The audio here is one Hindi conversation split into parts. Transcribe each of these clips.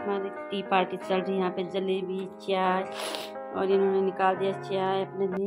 हमारी टी पार्टी चल रही है यहाँ पे, जलेबी चाय, और इन्होंने निकाल दिया चाय अपने लिए।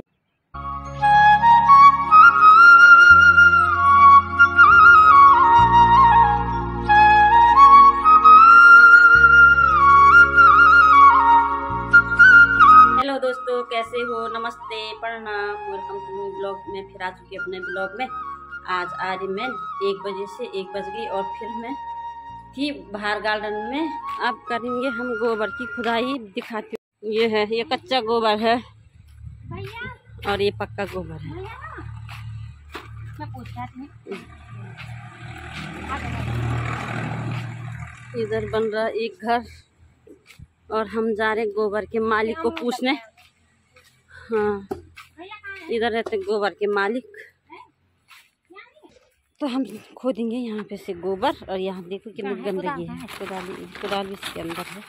हेलो दोस्तों, कैसे हो? नमस्ते, प्रणाम, वेलकम टू ब्लॉग में। फिर आ चुकी अपने ब्लॉग में। आज आ रही मैं 1 बजे से 1 बज गई और फिर मैं थी बाहर गार्डन में। अब करेंगे हम गोबर की खुदाई, दिखाती हूँ। ये है, ये कच्चा गोबर है और ये पक्का गोबर है। इधर बन रहा एक घर और हम जा रहे गोबर के मालिक को पूछने। हाँ, इधर रहते गोबर के मालिक, तो हम खोदेंगे यहाँ पे से गोबर। और यहाँ देखो कितनी गंदगी है। कुदाल भी इसके अंदर है।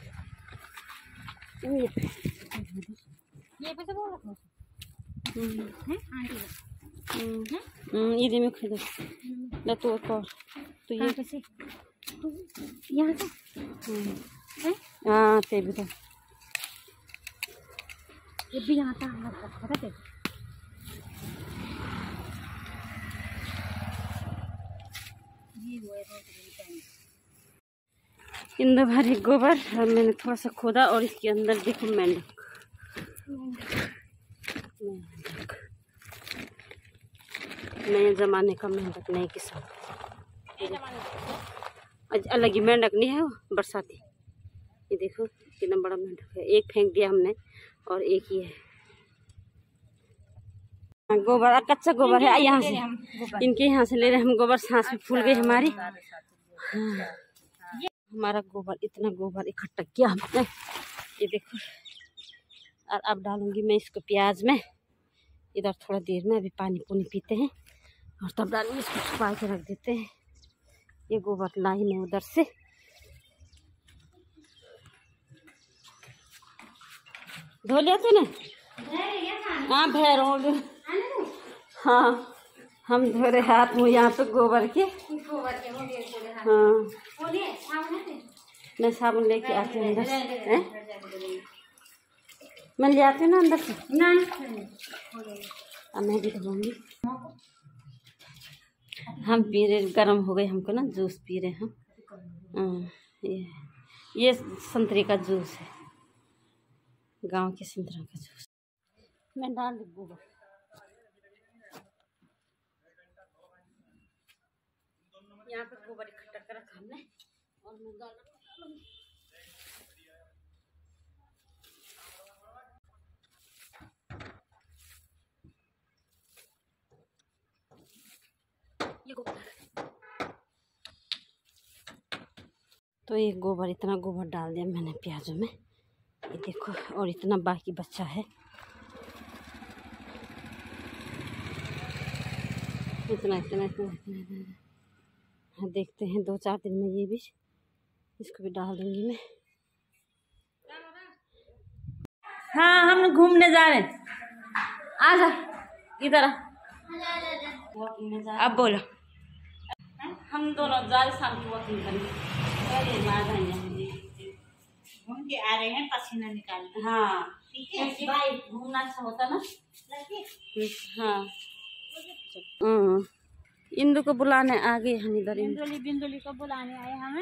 इधर में खोदो ना तो ये यहाँ से हाँ ते भी तो ये भी यहाँ था। इंदर भरे गोबर और मैंने थोड़ा सा खोदा और इसके अंदर देखो मेंढक। नए जमाने का मेंढक, नए किस्म, अलग ही मेंढक नहीं है वो, बरसाती। ये देखो कितना बड़ा मेंढक है। एक फेंक दिया हमने और एक ही है। गोबर कच्चा गोबर है, यहाँ से इनके यहाँ से ले रहे हम गोबर। सांस में फूल गई हमारी। हाँ, हमारा गोबर, इतना गोबर इकट्ठा किया हमने, ये देखो। और अब डालूंगी मैं इसको प्याज में। इधर थोड़ा देर में, अभी पानी पुनी पीते हैं और तब डालूंगी। इसको छुपा के रख देते हैं। ये गोबर लाई मैं उधर से। धो लिया तूने? हाँ भैरों, हाँ हम धो रहे हाथ मुँह यहाँ पे गोबर के। हाँ मैं साबुन लेके आती हूँ अंदर से। मैं ले आती हूँ ना अंदर से। अब मैं भी धोऊंगी। हम पी रहे, गर्म हो गए हमको ना, जूस पी रहे हम। ये संतरे का जूस है, गांव के संतरा का जूस। मैं डाल दी गोबर। यहाँ पे गोबर इकट्ठा कर रखा हमने और मैं डालूंगी। ये गोबर, तो ये गोबर, इतना गोबर डाल दिया मैंने प्याजों में। ये देखो, और इतना बाकी बच्चा है। इतना इतना इतना, इतना। हाँ, देखते हैं 2-4 दिन में ये भी, इसको भी डाल दूंगी मैं। हाँ, हम घूमने जा रहे हैं। आ जा इधर। अब बोलो। हम दोनों जा रहे शाम की वॉकिंग करने। घूम के आ रहे हैं, पसीना निकाल। हाँ ठीक है भाई, घूमना अच्छा होता ना। हाँ इंदु को बुलाने आ गए हम इधर। बिंदुली को बुलाने आए हमें।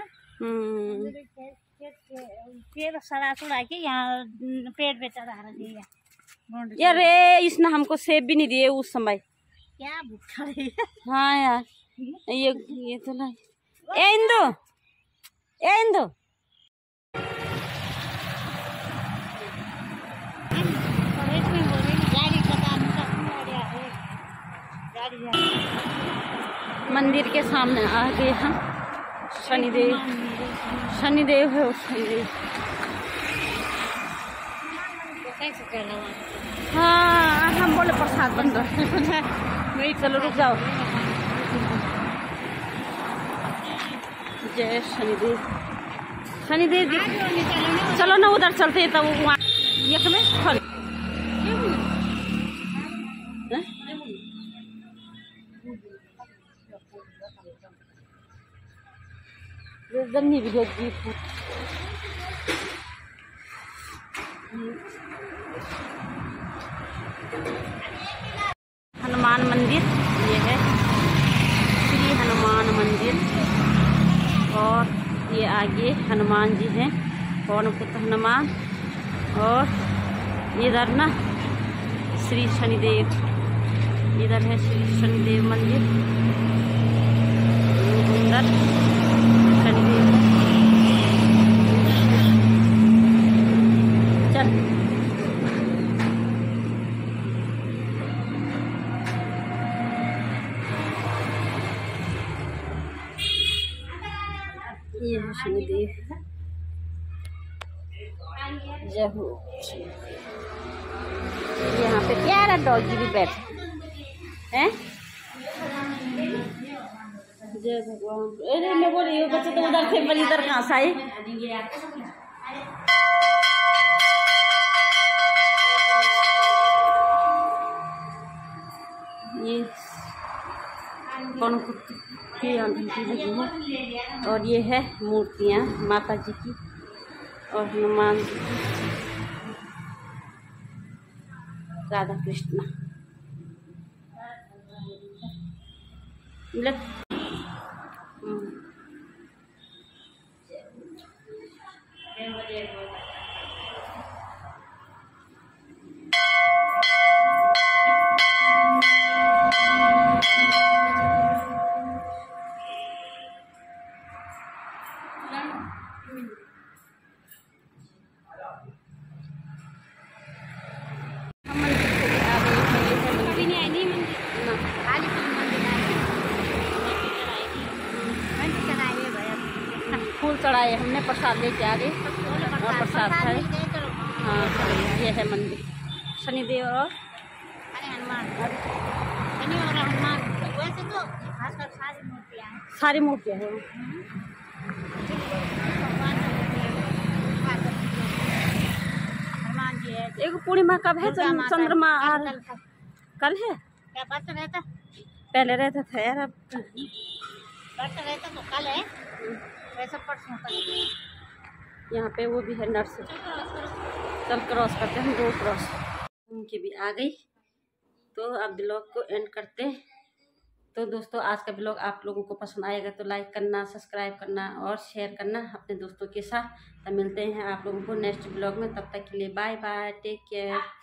पेड़ सड़ा सुड़ा के यहाँ पेड़ पे चढ़ा रही है। यार इसने हमको सेब भी नहीं दिए उस समय। क्या भूखा रही है। हाँ यार, ये तो नहीं। ए इंदु, ए इंदु, मंदिर के सामने आ गए हम। शनिदेव, शनिदेव है वो, शनिदेव। हाँ हम बोले प्रसाद बन रहा है। वही चलो रुक जाओ। जय शनिदेव, शनिदेव जी। चलो ना उधर चलते हैं, तब वहाँ ये में फल। जन्नी भी ये आगे हनुमान जी हैं, पवन पुत्र हनुमान। और इधर ना श्री शनिदेव, इधर है श्री शनिदेव मंदिर, अंदर शनिदेव। चल ये है शनिदेव। जय हो। यहाँ पे प्यारा डॉगी भी बैठे हैं। जय भगवान। अरे मैं बोल रही हूँ बच्चे तो उधर थे, पर इधर कहाँ से आए? ये कौन की आंटी लगी है। और ये है मूर्तियाँ माता जी की और हनुमान जी की, राधा कृष्ण। फूल चढ़ाए हमने, प्रसाद लेके आ गए और प्रसाद खाए। हाँ ये है मंदिर शनिदेव और हनुमान। शनि और हनुमान वैसे तो खासकर सारी मूर्तियाँ हैं, सारी मूर्तियाँ हैं। हनुमान जी है। एक पूर्णिमा कब है? चंद्रमा कल है क्या परसों रहता? पहले रहता था यार, अब परसों रहता तो कल है, वैसे परसों कल। यहाँ पे वो भी है नर्स। चल क्रॉस करते हैं, 2 क्रॉस उनकी भी आ गई। तो अब ब्लॉग को एंड करते हैं। तो दोस्तों आज का ब्लॉग आप लोगों को पसंद आएगा तो लाइक करना, सब्सक्राइब करना और शेयर करना अपने दोस्तों के साथ। तो मिलते हैं आप लोगों को नेक्स्ट ब्लॉग में, तब तक के लिए बाय बाय, टेक केयर।